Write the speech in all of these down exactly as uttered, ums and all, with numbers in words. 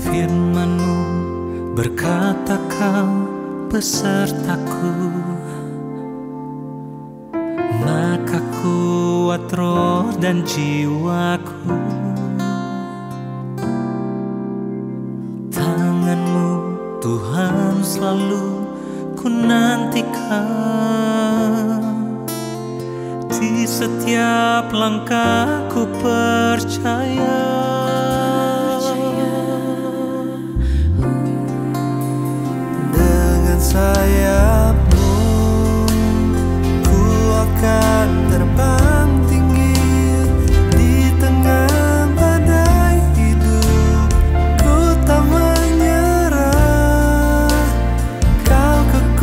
Firman-Mu berkata Kau besertaku, maka kuat roh dan jiwaku. Tangan-Mu Tuhan selalu ku nantikan, di setiap langkahku percaya. Dengan sayap-Mu ku akan terbang tinggi di tengah badai hidup. Ku tak menyerah, Kau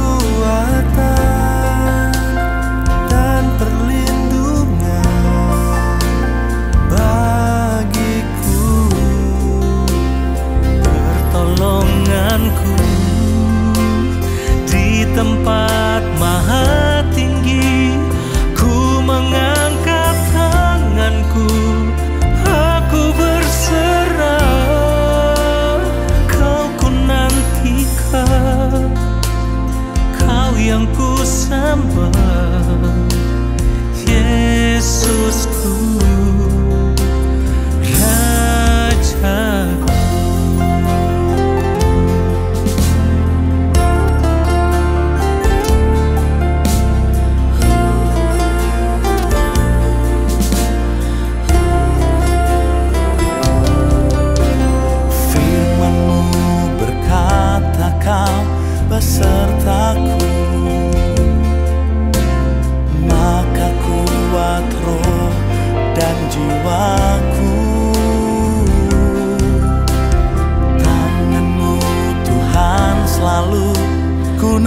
kekuatan dan perlindungan bagiku, pertolonganku di tempat maha tinggi. Ku mengangkat tanganku, aku berserah. Kau ku nantikan, Kau yang ku sembah, Yesusku, Rajaku. Kau besertaku, maka kuat roh dan jiwaku. Tangan-Mu Tuhan selalu ku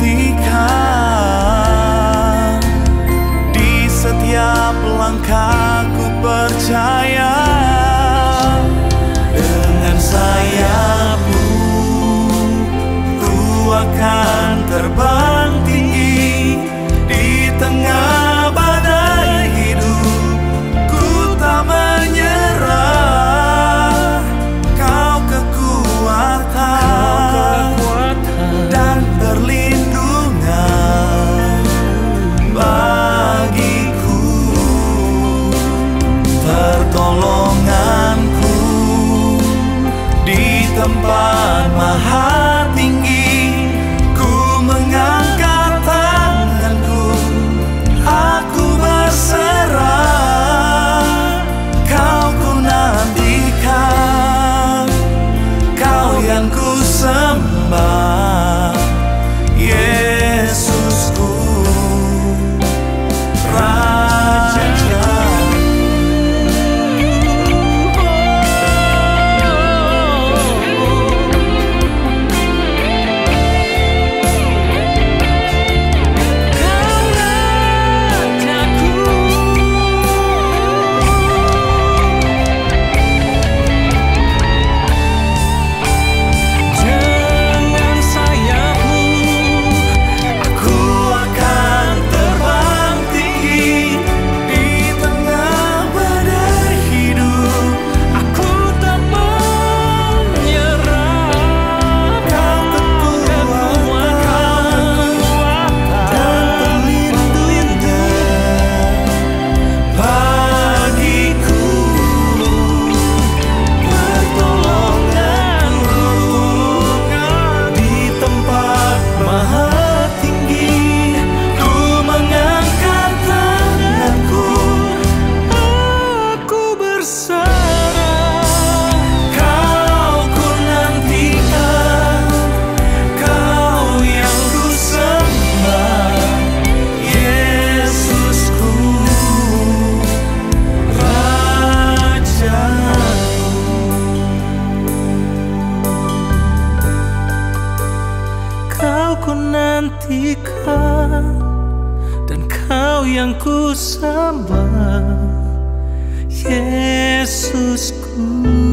nantikan, di setiap langkahku percaya. Dengan sayap-Mu akan terbang tinggi di tengah badai hidup. Ku tak menyerah, Kau kekuatan, dan perlindungan bagiku, pertolonganku di tempat maha tinggi. Mengangkat tanganku, aku berserah. Kau ku nantikan, Kau yang ku sembah, Yesusku, Raja. Ku nantikan, dan Kau yang ku sembah, Yesusku.